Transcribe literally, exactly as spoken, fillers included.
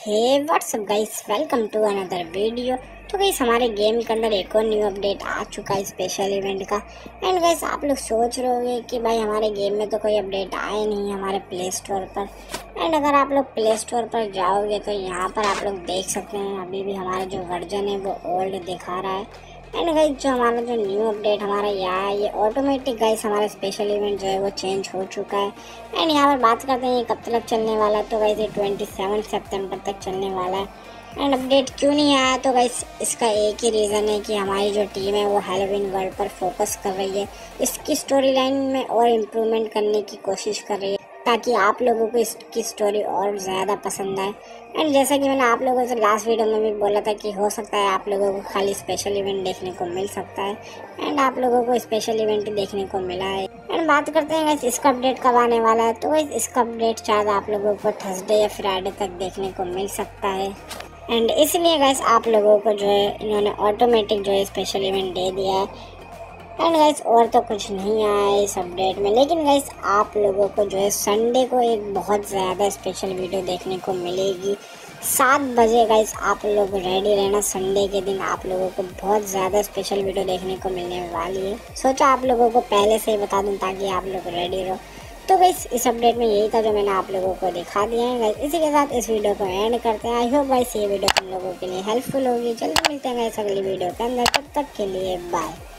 Hey WhatsApp guys, welcome to another video. तो guys हमारे game के अंदर एक और न्यू अपडेट आ चुका है स्पेशल इवेंट का। एंड गाइस आप लोग सोच रहे होंगे कि भाई हमारे गेम में तो कोई अपडेट आया नहीं है हमारे प्ले स्टोर पर। एंड अगर आप लोग प्ले स्टोर पर जाओगे तो यहाँ पर आप लोग देख सकते हैं अभी भी हमारा जो वर्जन है वो ओल्ड दिखा रहा है। एंड गाइस जो हमारा जो न्यू अपडेट हमारा यहाँ है ये ऑटोमेटिक गाइस हमारा स्पेशल इवेंट जो है वो चेंज हो चुका है। एंड यहाँ पर बात करते हैं ये कब तक चलने वाला है, तो गाइस ये ट्वेंटी सेवन सितंबर तक चलने वाला है। एंड अपडेट क्यों नहीं आया, तो गाइस इसका एक ही रीज़न है कि हमारी जो टीम है वो हैलोवीन वर्ल्ड पर फोकस कर रही है, इसकी स्टोरी लाइन में और इम्प्रूवमेंट करने की कोशिश कर रही है ताकि आप लोगों को इसकी स्टोरी और ज़्यादा पसंद आए। एंड जैसा कि मैंने आप लोगों से लास्ट वीडियो में भी बोला था कि हो सकता है आप लोगों को खाली स्पेशल इवेंट देखने को मिल सकता है। एंड आप लोगों को स्पेशल इवेंट देखने को मिला है। एंड बात करते हैं गाइस इसका अपडेट कब आने वाला है, तो गाइस इसका अपडेट शायद आप लोगों को थर्सडे या फ्राइडे तक देखने को मिल सकता है। एंड इसलिए गाइस आप लोगों को जो है इन्होंने ऑटोमेटिक जो है स्पेशल इवेंट दे दिया है। एंड गाइस और तो कुछ नहीं आया है इस अपडेट में, लेकिन गाइस आप लोगों को जो है संडे को एक बहुत ज़्यादा स्पेशल वीडियो देखने को मिलेगी सात बजे। गाइस आप लोग रेडी रहना, संडे के दिन आप लोगों को बहुत ज़्यादा स्पेशल वीडियो देखने को मिलने वाली है। सोचा आप लोगों को पहले से ही बता दूं ताकि आप लोग रेडी रहो। तो गाइस इस अपडेट में यही था जो मैंने आप लोगों को दिखा दिया है। गाइस इसी के साथ इस वीडियो को एंड करते हैं। आई होप गाइस ये वीडियो तुम लोगों के लिए हेल्पफुल होगी। जल्दी मिलते हैं गाइस अगली वीडियो के अंदर, तब तक के लिए बाय।